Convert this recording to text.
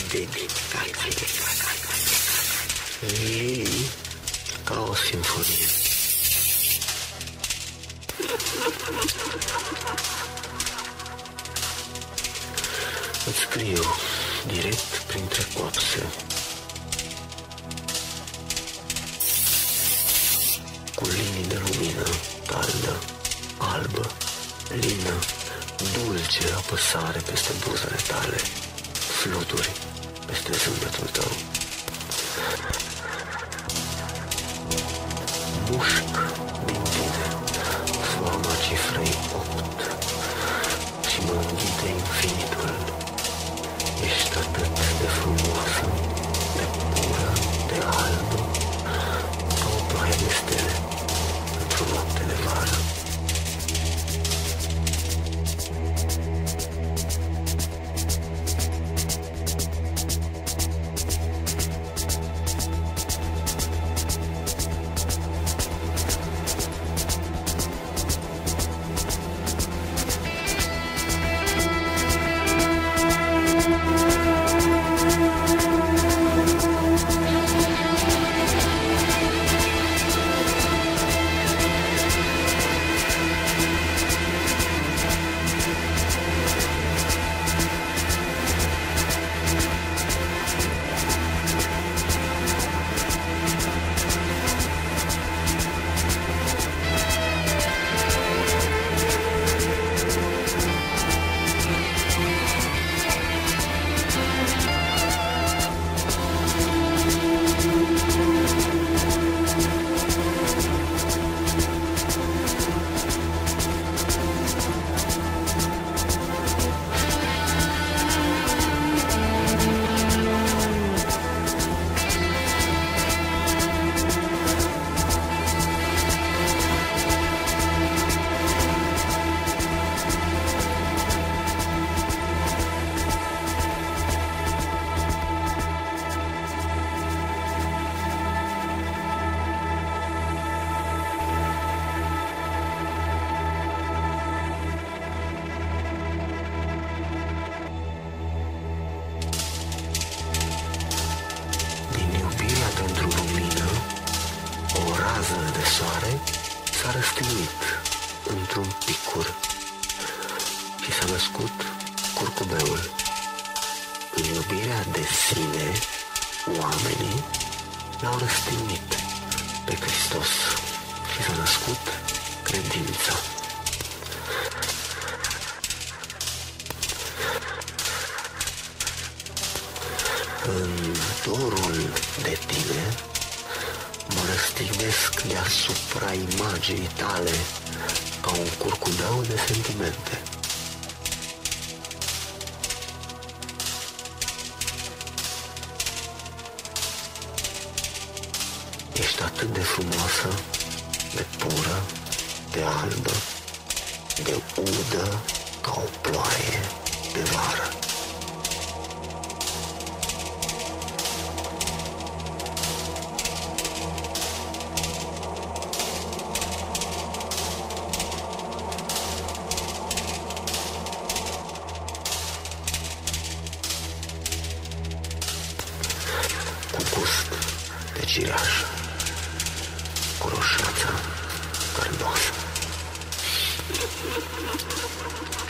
baby. Ei, ca o simfonie. Îți scriu direct printre coapse, cu linii de lumină caldă, albă, lină, dulce apăsare peste buzele tale, fluturi peste zâmbetul tău. Mușc din tine foama cifrei 8 și mă înghite infinitul. Ești atât de frumoasă, de pură, de albă, ca o ploaie de stele într-o noapte de vară. S-a răstignit într-un picur și s-a născut curcubeul. În iubirea de sine, oamenii l-au răstignit pe Hristos și s-a născut credința. În dorul de tine mă răstignesc deasupra imaginii tale ca un curcubeu de sentimente. Ești atât de frumoasă, de pură, de albă, de udă ca o ploaie de vară. Cu gust de cireaș, cu roșața carnoasă.